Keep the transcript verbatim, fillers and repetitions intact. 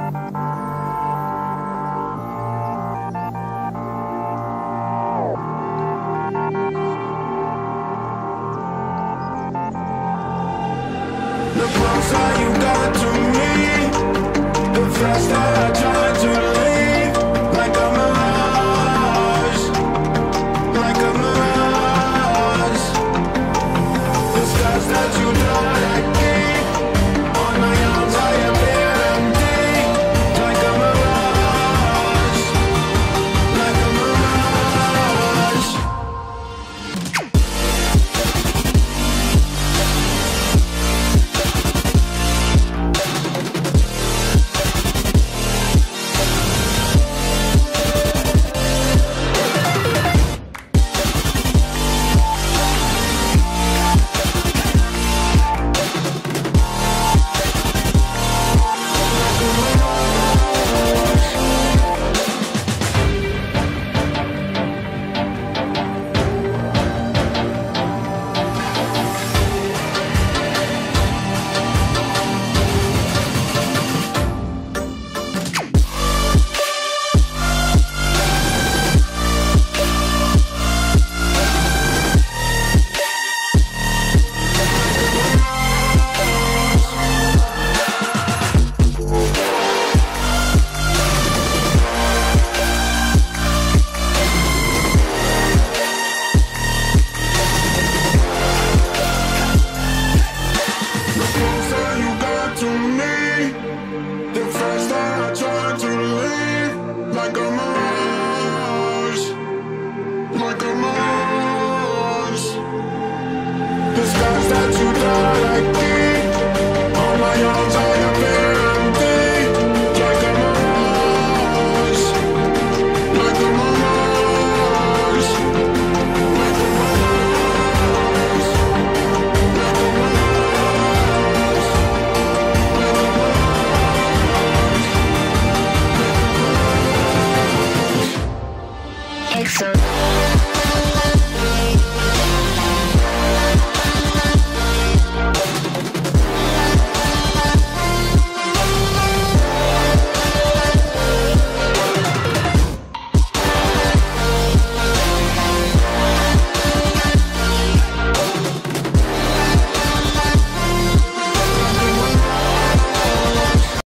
The closer you got to me, the faster I try to leave. Like a mirage, like a mirage. The scars that you don't like me, on my arms I appear empty. Like a mirage, like a mirage. Like a mirage, like a mirage. The scars that you die.